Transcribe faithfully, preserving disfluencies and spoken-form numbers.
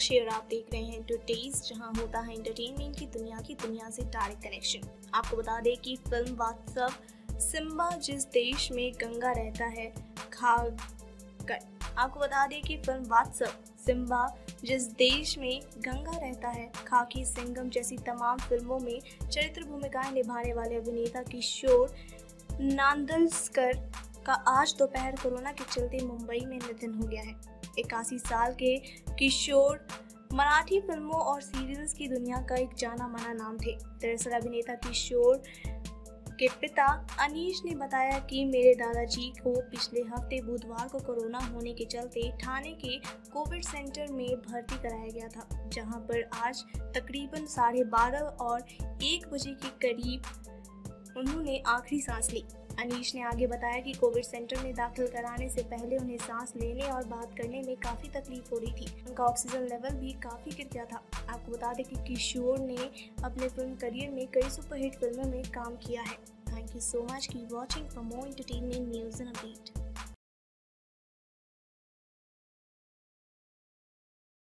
मीनाक्षी और आप देख रहे हैं टुडेज, जहां होता है एंटरटेनमेंट की दुनिया की दुनिया से डायरेक्ट कनेक्शन। आपको बता दें कि फिल्म व्हाट्सएप सिम्बा जिस देश में गंगा रहता है खा कर आपको बता दें कि फिल्म व्हाट्सएप सिम्बा जिस देश में गंगा रहता है खाकी सिंघम जैसी तमाम फिल्मों में चरित्र भूमिकाएं निभाने वाले अभिनेता किशोर नांदलस्कर का आज दोपहर कोरोना के चलते मुंबई में निधन हो गया है। इक्यासी साल के किशोर मराठी फिल्मों और सीरियल्स की दुनिया का एक जाना माना नाम थे। दरअसल अभिनेता किशोर के पिता अनीश ने बताया कि मेरे दादाजी को पिछले हफ्ते बुधवार को कोरोना होने के चलते ठाणे के कोविड सेंटर में भर्ती कराया गया था, जहां पर आज तकरीबन साढ़े बारह और एक बजे के करीब उन्होंने आखिरी सांस ली। अनीश ने आगे बताया कि कोविड सेंटर में दाखिल कराने से पहले उन्हें सांस लेने और बात करने में काफ़ी तकलीफ हो रही थी। उनका ऑक्सीजन लेवल भी काफ़ी गिर गया था। आपको बता दें कि किशोर ने अपने फिल्म करियर में कई सुपरहिट फिल्मों में काम किया है। Thank you so much keep watching for more entertainment news and update.